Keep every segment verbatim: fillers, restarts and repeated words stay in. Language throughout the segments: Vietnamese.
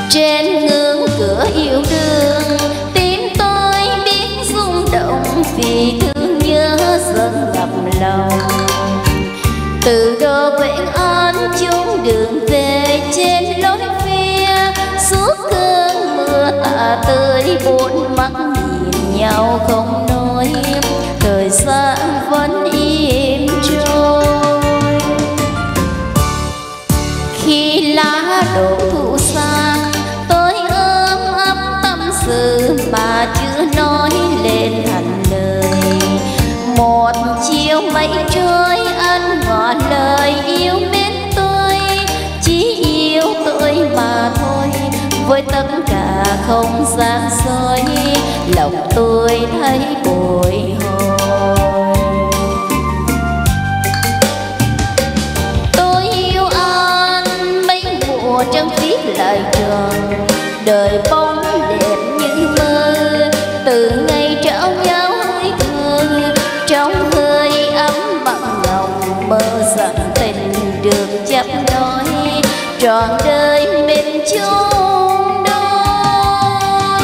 Trên ngưỡng cửa yêu đương, tim tôi biết rung động vì thương nhớ dâng ngập lòng. Từ đó quên an chung đường về trên lối phía, suốt cơn mưa tạ tới bốn mắt nhìn nhau không nói, thời gian vẫn im trôi. Khi lá đổ thu sang, tôi ôm ấp tâm sự mà chưa nói lên thành lời. Một chiều mây trôi anh ngỏ lời yêu mến tôi, chỉ yêu tôi mà thôi. Với tất cả không gian soi, lòng tôi thấy bồi hồi. Tôi yêu anh mấy mùa trăng viết lại tròn, đời bóng đẹp như mơ. Từ ngày trao nhau hơi thơ, trong hơi ấm bằng lòng mơ rằng tình được chấp nói trọn đời mình chung đôi.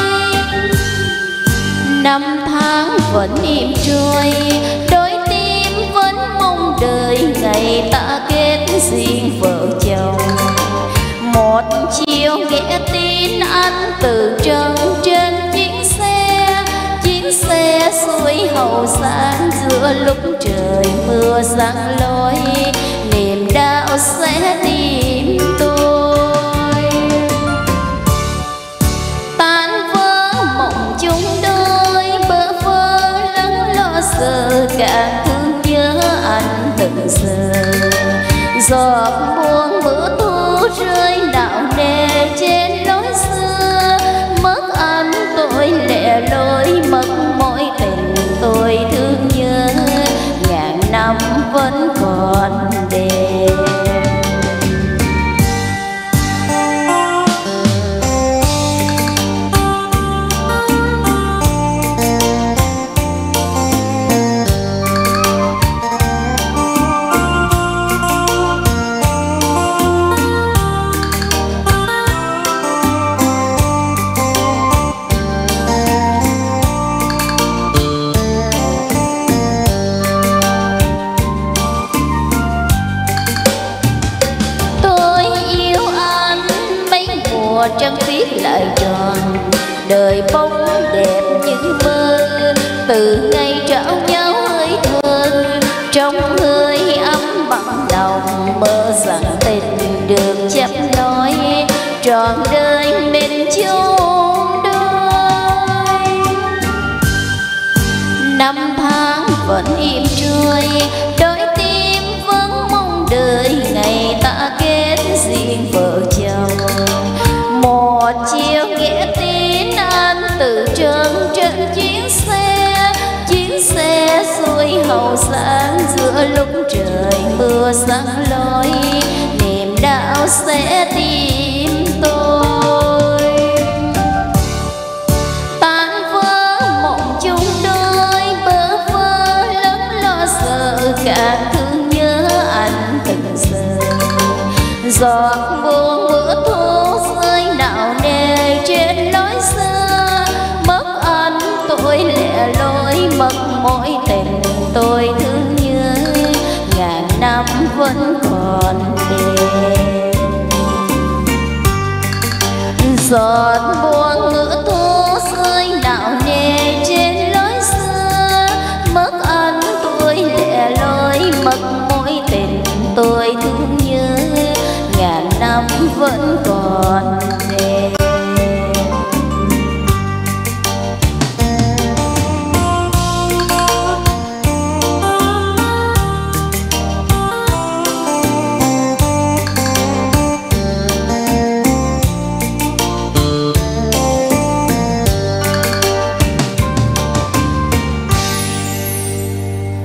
Năm tháng vẫn im trôi, đôi tim vẫn mong đợi ngày ta kết duyên vợ chồng. Một chiều nghe tin anh từ trần trên chuyến xe, chuyến xe xuôi hậu sáng giữa lúc trời mưa giăng lối, niềm đau sẽ tìm tôi. Tan vỡ mộng chung đôi, bơ vơ lắng lo sợ, càng thương nhớ anh từng giờ. Giọt buông bữa thu rơi nặng nề trên lối xưa, mất anh tôi lẻ loi, mất mối tình tôi thương nhớ, ngàn năm vẫn còn đẹp. Trăng viết lại tròn, đời bóng đẹp như mơ. Từ ngày trao nhau hơi thơ, trong hơi ấm bằng lòng mơ rằng tình được chấp nói trọn đời mình chung đôi. Năm tháng vẫn im trôi, đôi tim vẫn mong đợi ngày ta kết duyên vợ chồng. Một chiều nghe tin anh từ trần trên chuyến xe, chuyến xe xuôi hậu sáng giữa lúc trời mưa giăng lối, niềm đau sẽ tìm tôi. Tan vỡ mộng chung đôi, bơ vơ lắng lo sợ, càng thương nhớ anh từng giờ. Giọt buông bữa thu rơi nặng nề trên lối xưa, mất anh tôi lẻ loi, mất mối tình tôi thương nhớ, ngàn năm vẫn còn đẹp. Giọt buông